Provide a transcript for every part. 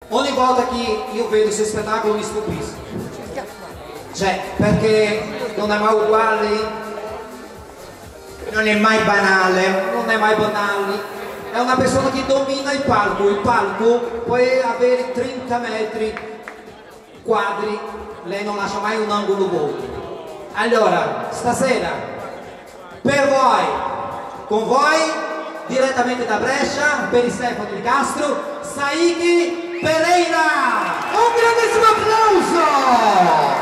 ogni volta che io vedo questo spettacolo mi stupisco, cioè perché non è mai uguale, Non è mai banale. non è mai banale, è una persona che domina il palco può avere 30 metri quadri, lei non lascia mai un angolo vuoto. Allora, stasera, per voi, con voi, direttamente da Brescia, per il Stefano Di Castro, Saiki Pereira! Un grandissimo applauso!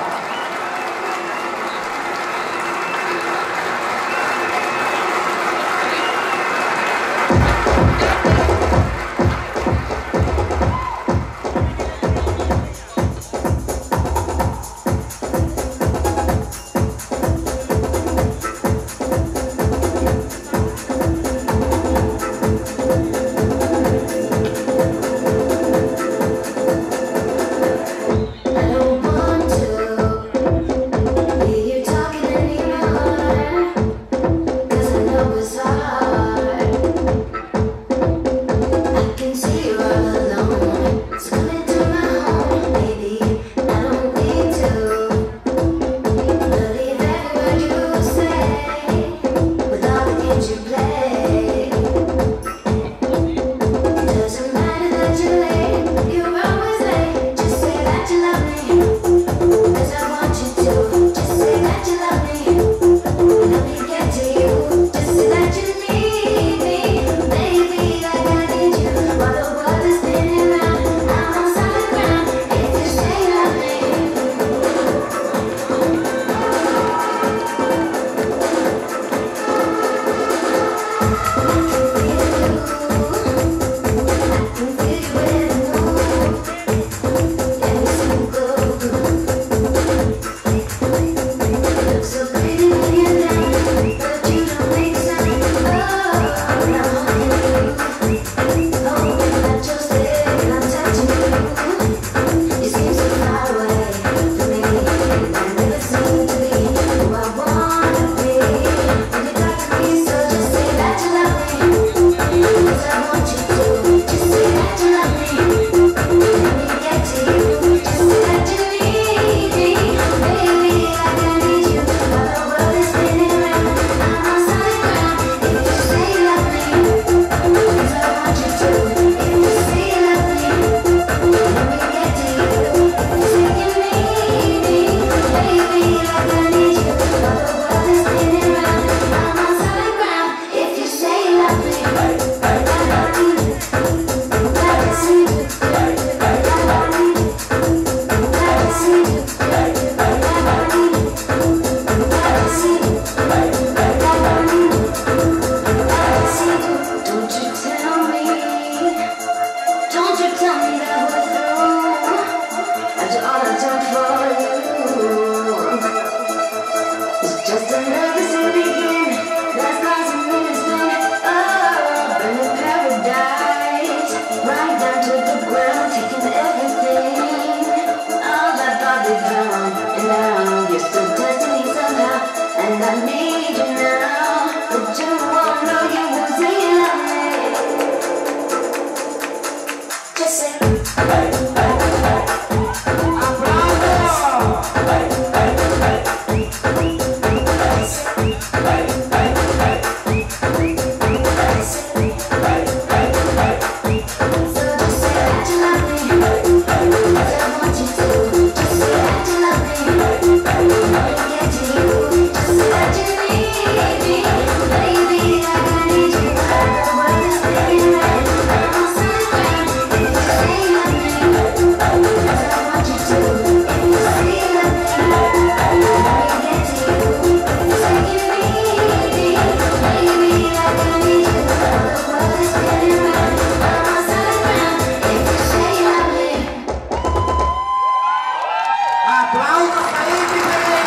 Applauso Saiki Pereira!